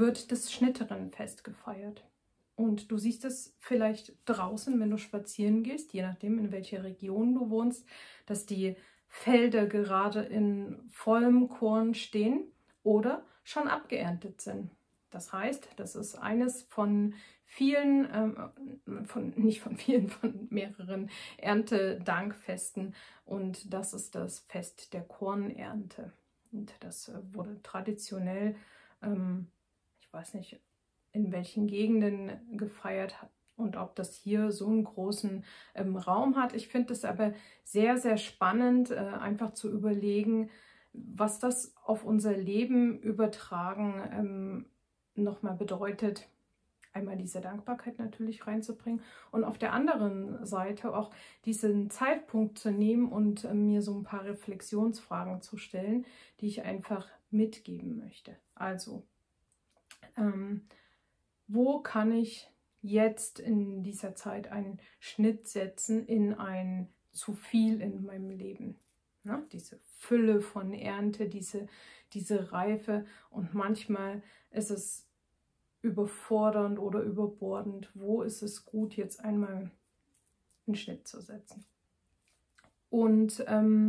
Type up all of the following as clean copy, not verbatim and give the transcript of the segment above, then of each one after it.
wird das Schnitterinnenfest gefeiert. Und du siehst es vielleicht draußen, wenn du spazieren gehst, je nachdem, in welcher Region du wohnst, dass die Felder gerade in vollem Korn stehen oder schon abgeerntet sind. Das heißt, das ist eines von vielen, von mehreren Erntedankfesten, und das ist das Fest der Kornernte. Und das wurde traditionell, ich weiß nicht, in welchen Gegenden gefeiert und ob das hier so einen großen Raum hat. Ich finde es aber sehr, sehr spannend, einfach zu überlegen, was das auf unser Leben übertragen nochmal bedeutet, einmal diese Dankbarkeit natürlich reinzubringen und auf der anderen Seite auch diesen Zeitpunkt zu nehmen und mir so ein paar Reflexionsfragen zu stellen, die ich einfach mitgeben möchte. Also, wo kann ich jetzt in dieser Zeit einen Schnitt setzen in ein zu viel in meinem Leben? Ne? Diese Fülle von Ernte, diese Reife, und manchmal ist es überfordernd oder überbordend. Wo ist es gut, jetzt einmal einen Schnitt zu setzen? Und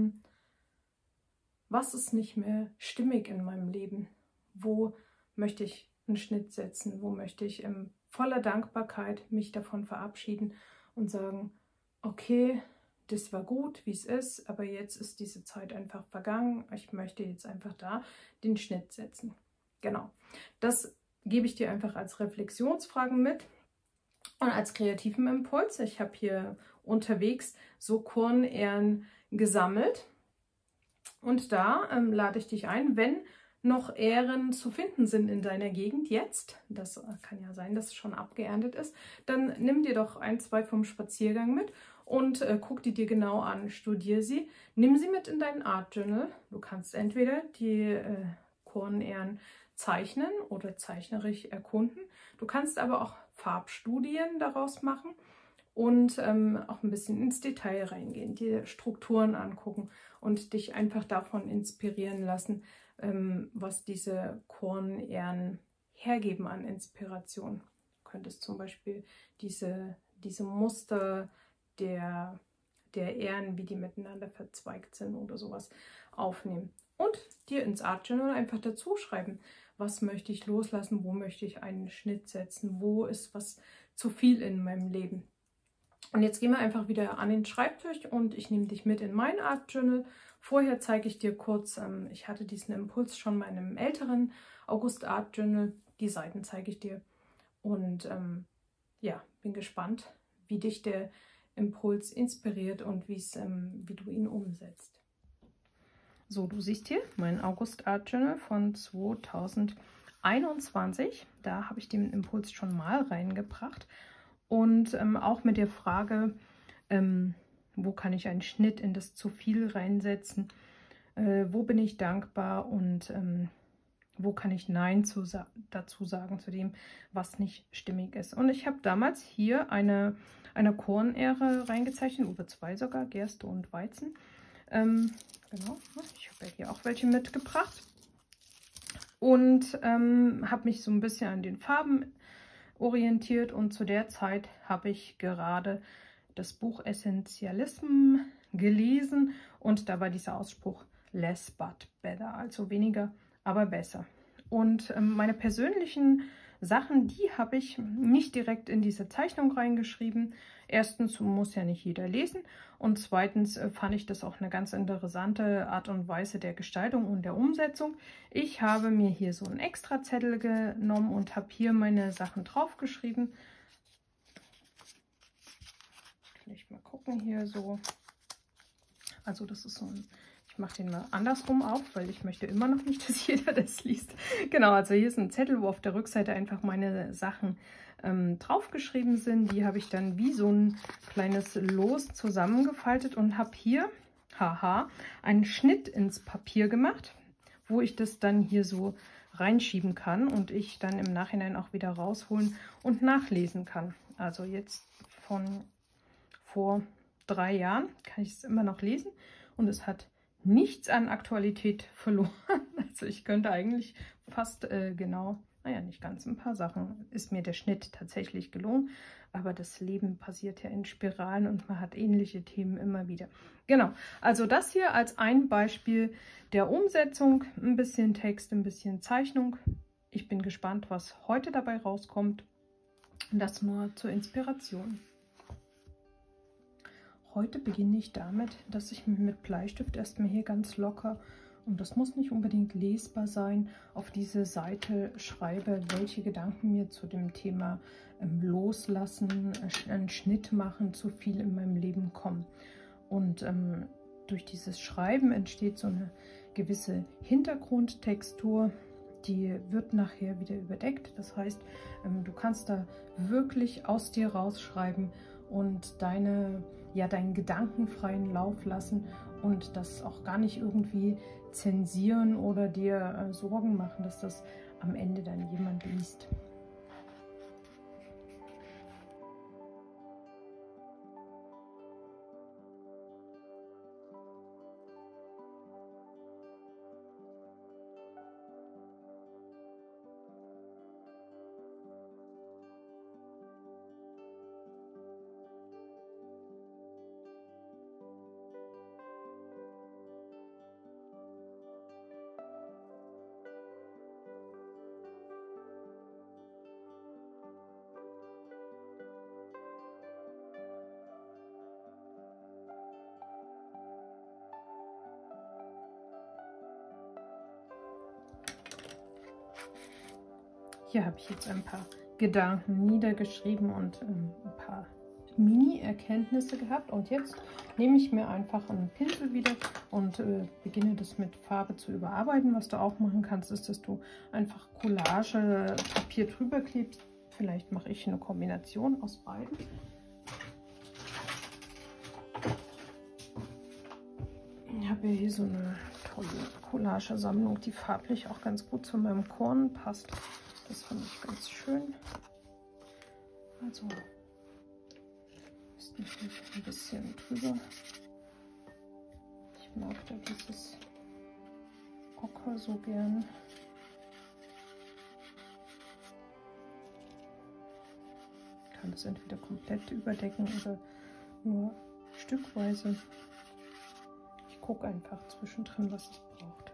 was ist nicht mehr stimmig in meinem Leben? Wo möchte ich einen Schnitt setzen? Wo möchte ich voller Dankbarkeit mich davon verabschieden und sagen, okay, das war gut, wie es ist, aber jetzt ist diese Zeit einfach vergangen. Ich möchte jetzt einfach da den Schnitt setzen. Genau, das gebe ich dir einfach als Reflexionsfragen mit und als kreativen Impuls. Ich habe hier unterwegs so Kornähren gesammelt und da lade ich dich ein, wenn noch Ähren zu finden sind in deiner Gegend jetzt, das kann ja sein, dass es schon abgeerntet ist, dann nimm dir doch ein, zwei vom Spaziergang mit und guck die dir genau an, studier sie, nimm sie mit in dein Art Journal. Du kannst entweder die Kornähren zeichnen oder zeichnerisch erkunden. Du kannst aber auch Farbstudien daraus machen und auch ein bisschen ins Detail reingehen, dir Strukturen angucken und dich einfach davon inspirieren lassen, was diese Kornähren hergeben an Inspiration. Du könntest zum Beispiel diese Muster der Ähren, wie die miteinander verzweigt sind oder sowas, aufnehmen. Und dir ins Art Journal einfach dazu schreiben, was möchte ich loslassen, wo möchte ich einen Schnitt setzen, wo ist was zu viel in meinem Leben. Und jetzt gehen wir einfach wieder an den Schreibtisch und ich nehme dich mit in mein Art Journal. Vorher zeige ich dir kurz, ich hatte diesen Impuls schon mal in einem älteren August Art Journal. Die Seiten zeige ich dir. Und ja, bin gespannt, wie dich der Impuls inspiriert und wie du ihn umsetzt. So, du siehst hier mein August Art Journal von 2021. Da habe ich den Impuls schon mal reingebracht. Und auch mit der Frage, wo kann ich einen Schnitt in das zu viel reinsetzen, wo bin ich dankbar und wo kann ich Nein dazu sagen, zu dem, was nicht stimmig ist. Und ich habe damals hier eine Kornähre reingezeichnet, oder zwei sogar, Gerste und Weizen. Genau, ich habe ja hier auch welche mitgebracht. Und habe mich so ein bisschen an den Farben orientiert, und zu der Zeit habe ich gerade das Buch Essentialism gelesen und da war dieser Ausspruch less but better, also weniger, aber besser. Und meine persönlichen Sachen, die habe ich nicht direkt in diese Zeichnung reingeschrieben. Erstens muss ja nicht jeder lesen und zweitens fand ich das auch eine ganz interessante Art und Weise der Gestaltung und der Umsetzung. Ich habe mir hier so einen Extrazettel genommen und habe hier meine Sachen draufgeschrieben. Kann ich mal gucken hier so. Also das ist so ein... Ich mache den mal andersrum auf, weil ich möchte immer noch nicht, dass jeder das liest. Genau, also hier ist ein Zettel, wo auf der Rückseite einfach meine Sachen draufgeschrieben sind. Die habe ich dann wie so ein kleines Los zusammengefaltet und habe hier, haha, einen Schnitt ins Papier gemacht, wo ich das dann hier so reinschieben kann und ich dann im Nachhinein auch wieder rausholen und nachlesen kann. Also jetzt von vor 3 Jahren kann ich es immer noch lesen und es hat nichts an Aktualität verloren. Also ich könnte eigentlich fast genau naja, nicht ganz, ein paar Sachen ist mir der Schnitt tatsächlich gelungen, aber das Leben passiert ja in Spiralen und man hat ähnliche Themen immer wieder. Genau, also das hier als ein Beispiel der Umsetzung, ein bisschen Text, ein bisschen Zeichnung. Ich bin gespannt, was heute dabei rauskommt. Das nur zur Inspiration. Heute beginne ich damit, dass ich mit Bleistift erstmal hier ganz locker, und das muss nicht unbedingt lesbar sein, auf diese Seite schreibe, welche Gedanken mir zu dem Thema Loslassen, einen Schnitt machen, zu viel in meinem Leben kommen. Und durch dieses Schreiben entsteht so eine gewisse Hintergrundtextur, die wird nachher wieder überdeckt. Das heißt, du kannst da wirklich aus dir rausschreiben und deinen gedankenfreien Lauf lassen und das auch gar nicht irgendwie zensieren oder dir Sorgen machen, dass das am Ende dann jemand liest. Hier habe ich jetzt ein paar Gedanken niedergeschrieben und ein paar Mini-Erkenntnisse gehabt. Und jetzt nehme ich mir einfach einen Pinsel wieder und beginne das mit Farbe zu überarbeiten. Was du auch machen kannst, ist, dass du einfach Collagepapier drüber klebst. Vielleicht mache ich eine Kombination aus beiden. Ich habe hier so eine tolle Collagesammlung, die farblich auch ganz gut zu meinem Korn passt. Das fand ich ganz schön. Also ist natürlich ein bisschen drüber. Ich mag da dieses Ocker so gern. Ich kann das entweder komplett überdecken oder nur stückweise. Ich gucke einfach zwischendrin, was es braucht.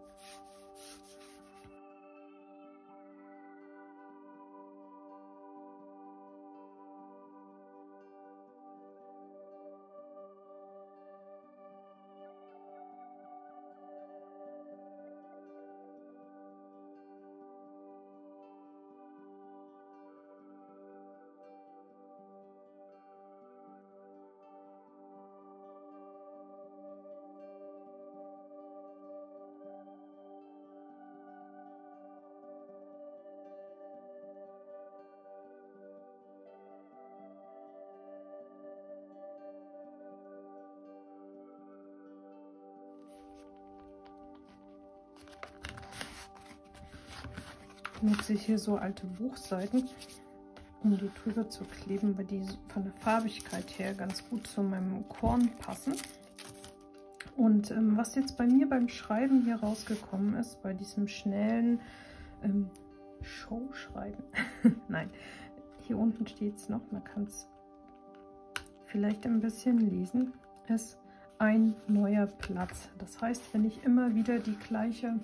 Nutze ich hier so alte Buchseiten, um die drüber zu kleben, weil die von der Farbigkeit her ganz gut zu meinem Korn passen. Und was jetzt bei mir beim Schreiben hier rausgekommen ist, bei diesem schnellen Showschreiben, nein, hier unten steht es noch, man kann es vielleicht ein bisschen lesen, ist ein neuer Platz. Das heißt, wenn ich immer wieder die gleiche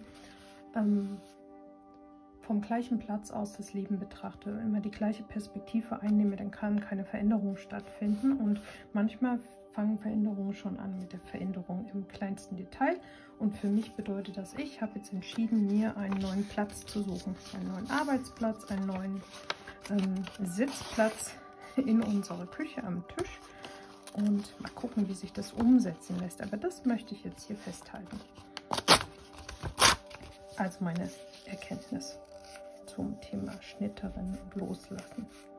vom gleichen Platz aus das Leben betrachte, immer die gleiche Perspektive einnehme, dann kann keine Veränderung stattfinden. Und manchmal fangen Veränderungen schon an mit der Veränderung im kleinsten Detail. Und für mich bedeutet das, ich habe jetzt entschieden, mir einen neuen Platz zu suchen. Einen neuen Arbeitsplatz, einen neuen Sitzplatz in unserer Küche am Tisch. Und mal gucken, wie sich das umsetzen lässt. Aber das möchte ich jetzt hier festhalten. Also meine Erkenntnis zum Thema Schnitterin und Loslassen.